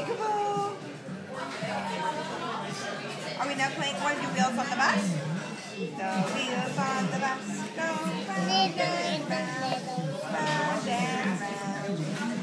Peekaboo. Are we now playing one of your wheels on the bus? The wheels on the bus go round and round, round and round.